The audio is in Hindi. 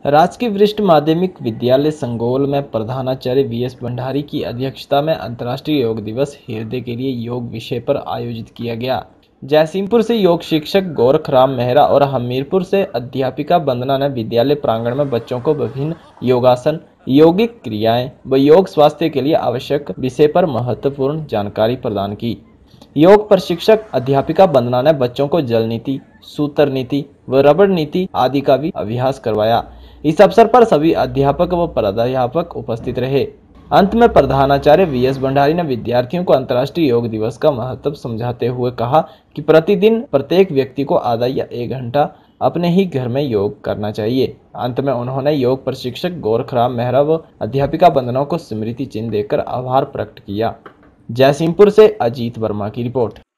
राजकीय वरिष्ठ माध्यमिक विद्यालय संगोल में प्रधानाचार्य वीएस भंडारी की अध्यक्षता में अंतर्राष्ट्रीय योग दिवस हृदय के लिए योग विषय पर आयोजित किया गया। जयसिंहपुर से योग शिक्षक गोरखराम मेहरा और हमीरपुर से अध्यापिका वंदना ने विद्यालय प्रांगण में बच्चों को विभिन्न योगासन, यौगिक क्रियाएं व योग स्वास्थ्य के लिए आवश्यक विषय पर महत्वपूर्ण जानकारी प्रदान की। योग प्रशिक्षक अध्यापिका वंदना ने बच्चों को जल नीति, सूत्र नीति व रबड़ नीति आदि का भी अभ्यास करवाया। इस अवसर पर सभी अध्यापक व प्राध्यापक उपस्थित रहे। अंत में प्रधानाचार्य वीएस भंडारी ने विद्यार्थियों को अंतर्राष्ट्रीय योग दिवस का महत्व समझाते हुए कहा कि प्रतिदिन प्रत्येक व्यक्ति को आधा या 1 घंटा अपने ही घर में योग करना चाहिए। अंत में उन्होंने योग प्रशिक्षक गोरखराम मेहरा व अध्यापिका वंदना को स्मृति चिन्ह देकर आभार प्रकट किया। जयसिंहपुर से अजीत वर्मा की रिपोर्ट।